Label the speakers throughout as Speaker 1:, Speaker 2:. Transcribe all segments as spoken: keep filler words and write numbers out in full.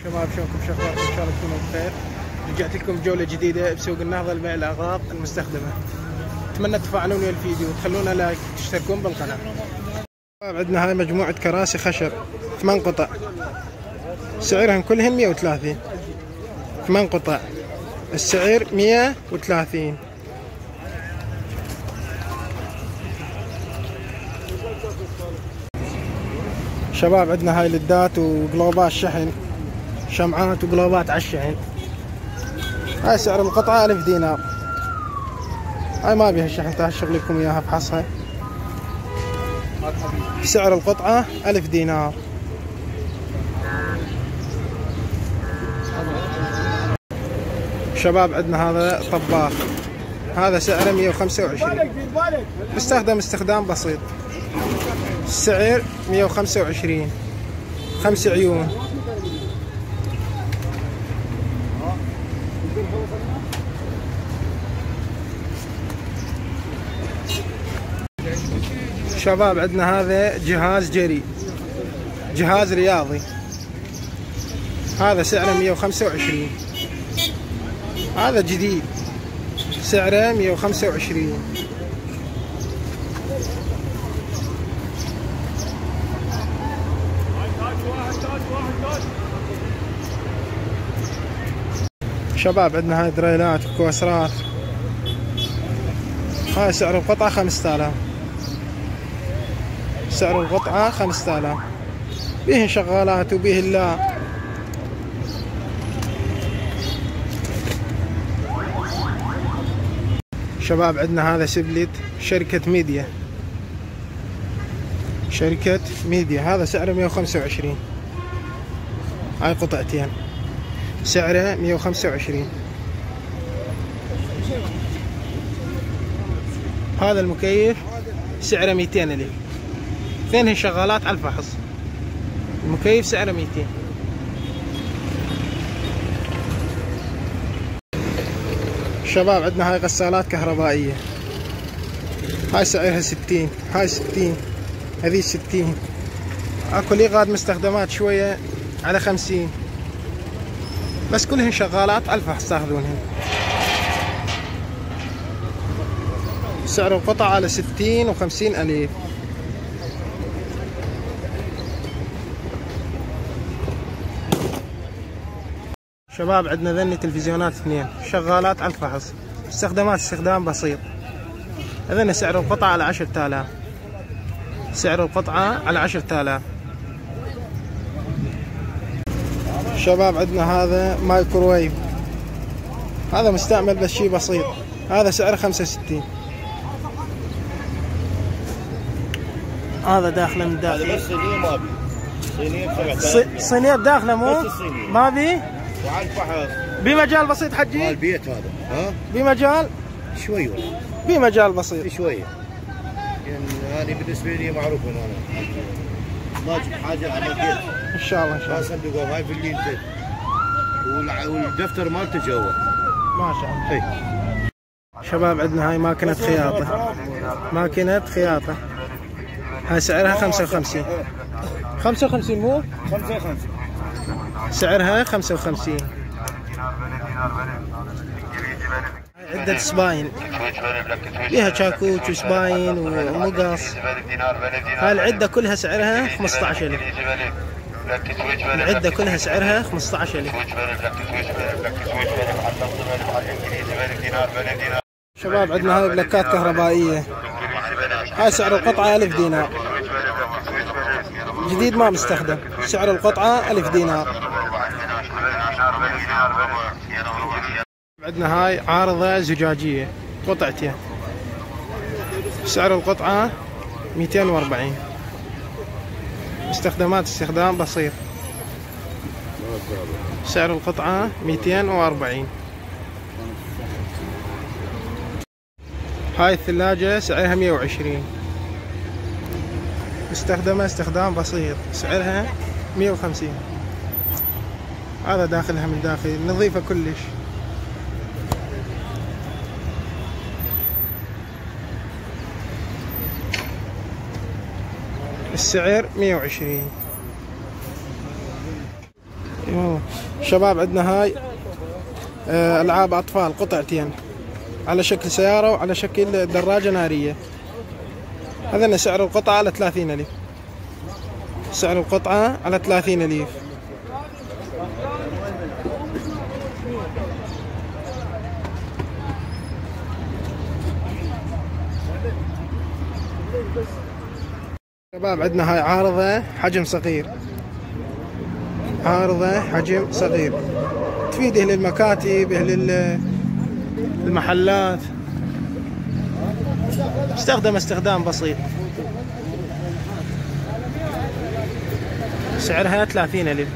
Speaker 1: شباب شلونكم؟ شو اخباركم؟ ان شاء الله تكونوا بخير. رجعت لكم بجوله جديده بسوق النهضه لبيع الاغراض المستخدمه. اتمنى تفاعلون ويا الفيديو وتخلونا لايك وتشتركون بالقناه. شباب عندنا هاي مجموعه كراسي خشب ثمان قطع، سعرهم كلهم مئة وثلاثين. ثمان قطع السعر مئة وثلاثين. شباب عندنا هاي لدات وقلوبات شحن، شمعات وقلوبات على الشحن. هاي سعر القطعة ألف دينار. هاي ما بيها شحن، تعال شغل لكم اياها افحصها. سعر القطعة ألف دينار. شباب عندنا هذا طباخ، هذا سعره مئة وخمسة وعشرين، استخدم استخدام بسيط. السعر مئة وخمسة وعشرين، خمس عيون. شباب عندنا هذا جهاز جري، جهاز رياضي، هذا سعره مئة وخمسة وعشرين. هذا جديد سعره مئة وخمسة وعشرين. شباب عندنا هاي دريلات وكوسرات، هاي سعر القطعة خمسة آلاف. سعر القطعة خمسة آلاف، بيهن شغالات وبيهن لا. شباب عندنا هذا سبلت شركة ميديا، شركة ميديا، هذا سعره مئة وخمسة وعشرين. هاي قطعتين سعره مئة وخمسة وعشرين. هذا المكيف سعره مئتين ألف، اثنين شغالات على الفحص. المكيف سعره مئتين. شباب عندنا هاي غسالات كهربائية، هاي سعرها ستين، هاي ستين، هذي ستين. اكو ليغاد مستخدمات شوية على خمسين، بس كلهن شغالات على الفحص تاخذونهن. سعر القطعة على ستين وخمسين ألف. شباب عندنا ذني تلفزيونات اثنين شغالات على الفحص، استخدامات استخدام بسيط. هذن سعر القطعة على عشرة آلاف. سعر القطعة على عشرة آلاف. شباب عندنا هذا مايكروويف، هذا مستعمل بس شي بسيط، هذا سعره خمسة وستين. هذا داخله من داخل،
Speaker 2: هذا بس صينية ما بي، صينية بسبعة.
Speaker 1: صينية بداخله مو؟ ما بي؟
Speaker 2: وعلى الفحص
Speaker 1: بمجال بسيط حجي؟
Speaker 2: مال البيت هذا، ها؟
Speaker 1: بمجال؟
Speaker 2: شوي والله.
Speaker 1: بمجال بسيط.
Speaker 2: شوية. يعني هذه بالنسبة لي معروفة أنا. ما أجيب حاجة على البيت.
Speaker 1: إن شاء الله إن شاء الله.
Speaker 2: صندوق هاي في الليل والدفتر مالته جوا.
Speaker 1: ما شاء الله. هي. شباب عندنا هاي ماكينة خياطة، ماكينة خياطة، هاي سعرها خمسة وخمسين. خمسة وخمسين مو؟
Speaker 2: خمسة وخمسين.
Speaker 1: سعرها خمسة وخمسين. عدة سباين، فيها شاكوت وسباين ومقص. هاي العدة كلها سعرها خمسة عشر ألف. العدة كلها سعرها خمسة عشر ألف. شباب عندنا هاي بلكات كهربائية، هاي سعر القطعة ألف دينار، جديد ما مستخدم. سعر القطعة ألف دينار. عندنا هاي عارضة زجاجية قطعتين، سعر القطعة مئتين وأربعين. استخدامات استخدام بسيط. سعر القطعة مئتين وأربعين. هاي الثلاجة سعرها مئة وعشرين، مستخدمة استخدام بسيط، سعرها مئة وخمسين. هذا داخلها من داخل نظيفة كلش. السعر مئة وعشرين. شباب عندنا هاي آه، ألعاب أطفال قطعتين على شكل سيارة وعلى شكل دراجة نارية. هذا سعر القطعة على ثلاثين ألف. سعر القطعة على ثلاثين ألف. شباب عندنا هاي عارضة حجم صغير، عارضة حجم صغير تفيد أهل المكاتب أهل المحلات، استخدم استخدام بسيط. سعرها ثلاثين ألف.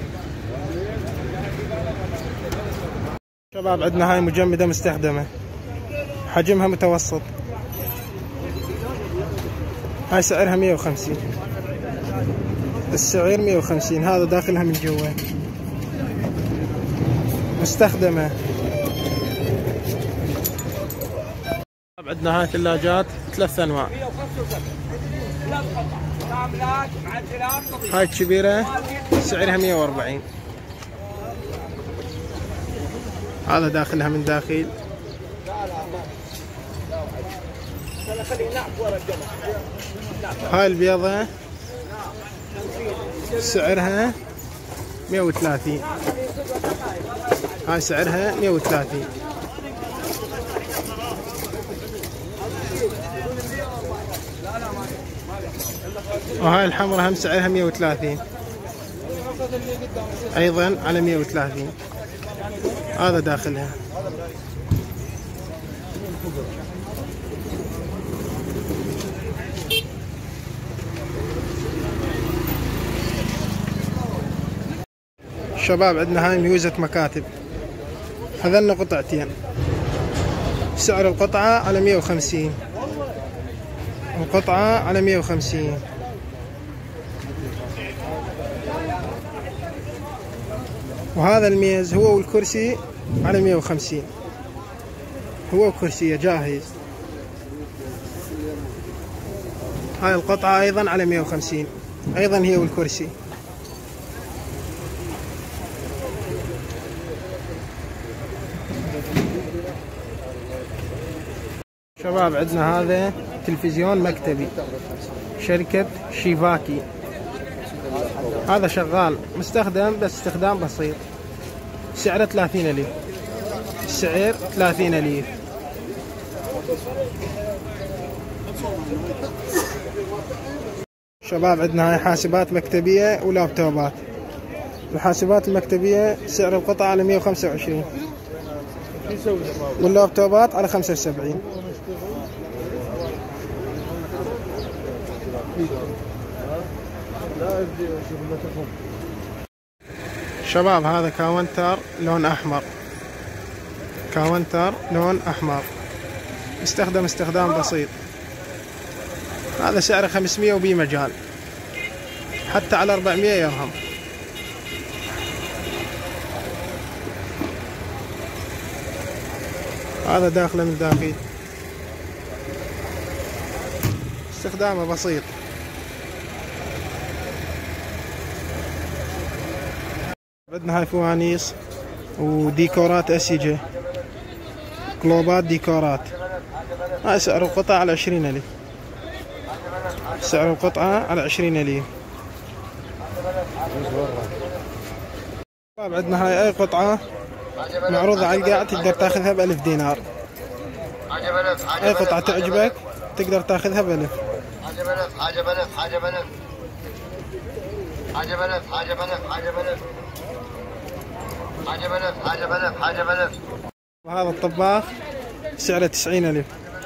Speaker 1: شباب عندنا هاي مجمدة مستخدمة حجمها متوسط، هاي سعرها مية وخمسين. السعر مية وخمسين. هذا داخلها من جوا مستخدمة. عندنا هاي ثلاجات ثلاث انواع. هاي الكبيرة سعرها مية وأربعين. هذا داخلها من داخل. هاي البيضة سعرها مية وثلاثين. هاي سعرها مية وثلاثين. وهاي الحمراء هم سعرها مية وثلاثين ايضا على مية وثلاثين. هذا داخلها. شباب عندنا هاي ميوزة مكاتب، هذلنا قطعتين. سعر القطعة على مية وخمسين. القطعة على مية وخمسين. وهذا الميز هو والكرسي على مية وخمسين. هو وكرسي جاهز. هاي القطعة أيضا على مية وخمسين، أيضا هي والكرسي. شباب عندنا هذا تلفزيون مكتبي شركة شيفاكي. هذا شغال مستخدم بس استخدام بسيط. سعره ثلاثين ألف. السعر ثلاثين ألف. شباب عندنا هاي حاسبات مكتبية ولابتوبات. الحاسبات المكتبية سعر القطعة على مية وخمسة وعشرين، واللابتوبات على خمسة وسبعين. شباب هذا كاونتر لون أحمر. كاونتر لون أحمر استخدم استخدام بسيط. هذا سعره خمسمية وبي مجال حتى على أربعمية يرهم. هذا داخله من داخل، استخدامه بسيط. عندنا هاي فوانيس وديكورات أسيجة، كلوبات ديكورات. هاي سعر القطعة على عشرين ألف. سعر القطعة على عشرين ألف. عندنا هاي أي قطعة معروضة على القاع تقدر تاخذها بألف دينار. أي قطعة تعجبك تقدر تاخذها بألف.
Speaker 2: عجب ألف عجب ألف عجب ألف عجب ألف عجب ألف عجب ألف عجب ألف عجب ألف عجب ألف.
Speaker 1: وهذا الطباخ سعره تسعين ألف.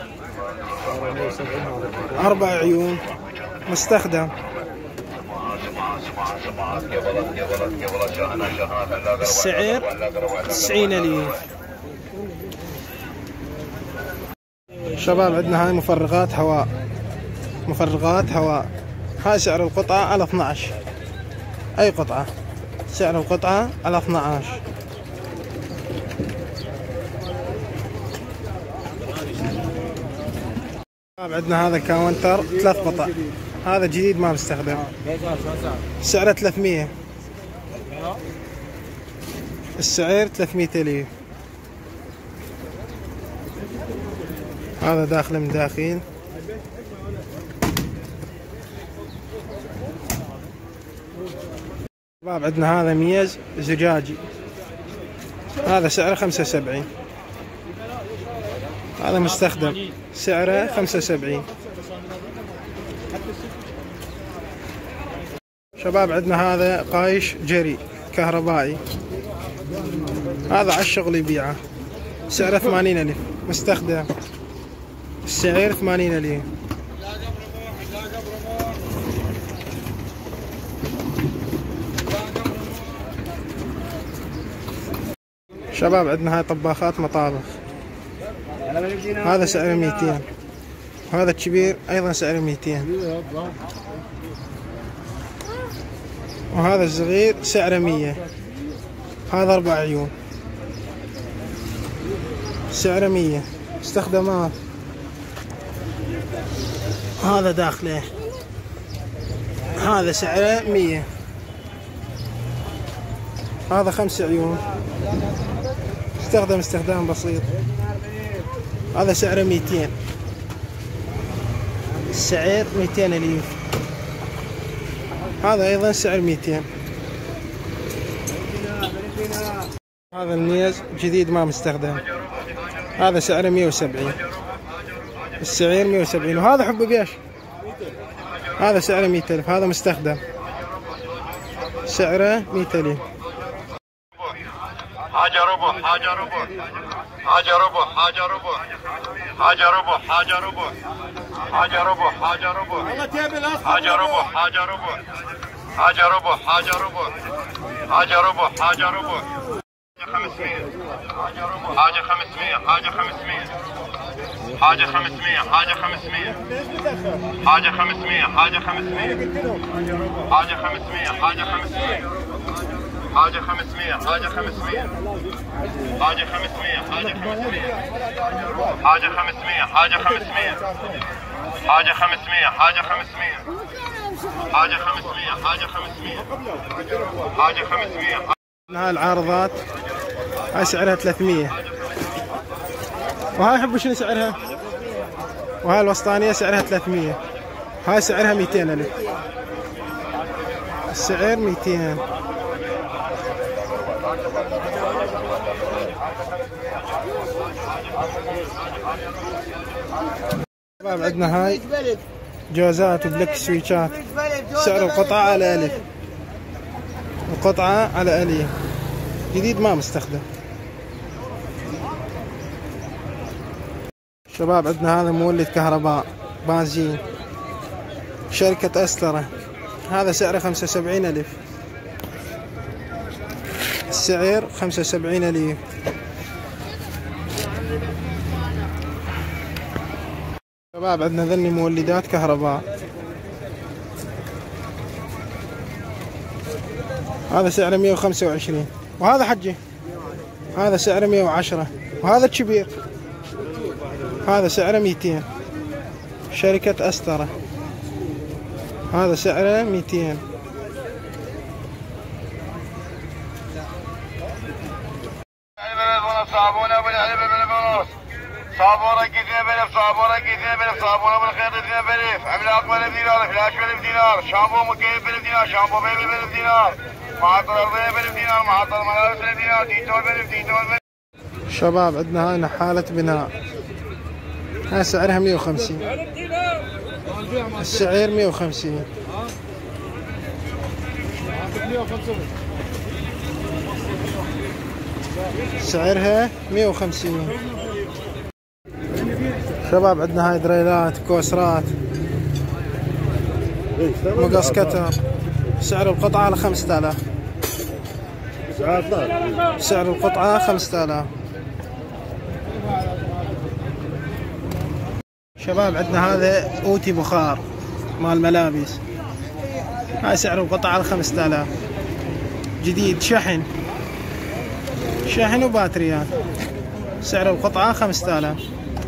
Speaker 1: أربع عيون مستخدم. السعر تسعين ألف. شباب عندنا هاي مفرغات هواء. مفرغات هواء. هاي سعر القطعة على اثني عشر. أي قطعة سعر القطعة على اثني عشر. عندنا هذا كاونتر ثلاث قطع. هذا جديد ما مستخدم. سعره ثلاثمية. السعر ثلاثمية ألف. هذا داخل من داخل. شباب عندنا هذا ميز زجاجي، هذا سعره خمسة وسبعين. هذا مستخدم سعره خمسة وسبعين. شباب عندنا هذا قايش جري كهربائي، هذا على الشغل يبيعه، سعره ثمانين ألف مستخدم، السعر ثمانين ألف. شباب عندنا هاي طباخات مطابخ، هذا سعره ميتين، وهذا الكبير أيضا سعره ميتين، وهذا الصغير سعره مية. هذا أربع عيون سعره مية استخدامات. هذا داخله، هذا سعره مية. هذا خمس عيون استخدم استخدام بسيط، هذا سعره ميتين، السعر ميتين ألف. هذا أيضا سعر ميتين. هذا الميز جديد ما مستخدم، هذا سعره مية وسبعين، السعر مية وسبعين. وهذا حب بيش، هذا سعره مية ألف، هذا مستخدم، سعره مية ألف.
Speaker 3: حاجة ربع حاجة ربع حاجة ربع حاجة ربع حاجة ربع حاجة ربع حاجة ربع حاجة ربع حاجة ربع حاجة ربع حاجة ربع حاجة ربع حاجة ربع حاجة ربع خمسمية حاجة خمسمية حاجة خمسمية حاجة خمسمية حاجة خمسمية حاجة خمسمية حاجة خمسمية حاجة خمسمية حاجة خمسمية حاجة خمسمية حاجة خمسمية حاجة خمسمية حاجة خمسمية حاجة خمسمية حاجة خمسمية حاجة خمسمية حاجة خمسمية حاجة خمسمية حاجة خمسمية حاجة خمسمية.
Speaker 1: هاي العارضات هاي سعرها ثلاثمية، وهاي حبوا شنو سعرها؟ وهاي الوسطانية سعرها ثلاثمية، هاي سعرها ميتين ألف، السعر ميتين. شباب عندنا هاي جوازات وبلك سويتشات، سعر القطعة على ألف، القطعة على ألف، جديد ما مستخدم. شباب عندنا هذا مولد كهرباء بنزين شركة أسترة، هذا سعره خمسة وسبعين ألف، السعر خمسة وسبعين ألف. شباب عندنا ذني مولدات كهرباء، هذا سعره مية وخمسة وعشرين، وهذا حجي هذا سعره مية وعشرة، وهذا الكبير هذا سعره ميتين، شركة أسترة، هذا سعره ميتين.
Speaker 3: صابونة بالعلبة بالبنوس، صابونة اثنين بألف، صابونة اثنين بألف، صابونة بالخيط اثنين بألف، عملاق بألف دينار، فلاش بألف دينار، شامبو مكيف بألف دينار، شامبو بيبي بألف دينار، معطر أرضية بألف دينار، معطر ملابس بألف دينار، ديتول بألف، ديتول بألف.
Speaker 1: شباب عندنا هاي نحالة بناء، هاي سعرها مية وخمسين، السعر مية وخمسين. سعرها مية وخمسين. شباب عندنا هاي دريلات كوسرات مقص كتر، سعر القطعة على خمسة آلاف، سعر القطعة خمسة آلاف. شباب عندنا هذا اوتي بخار مال ملابس، هاي سعر القطعة على خمسة آلاف، جديد شحن شحن وباتريات، سعر القطعة خمسة آلاف.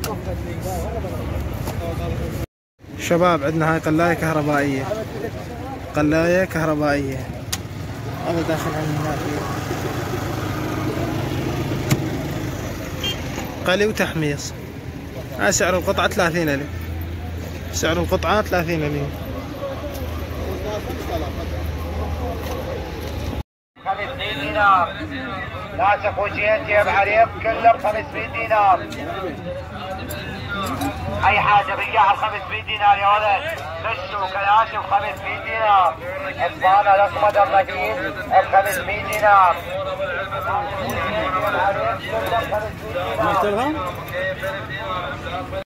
Speaker 1: شباب عندنا هاي قلاية كهربائية، قلاية كهربائية، هذا داخل عن النافية. قلي وتحميص. هاي سعر القطعة ثلاثين ألف. سعر القطعة ثلاثين ألف.
Speaker 4: خمسمية دينار. ناسخ وجهين جيب عريض كله ب خمسمية دينار. اي حاجه بياع ب خمسمية دينار يا ولد. مش وكلاشي ب خمسمية دينار. اسبانه الاصمد الرقيق ب خمسمية دينار. كله ب خمسمية دينار.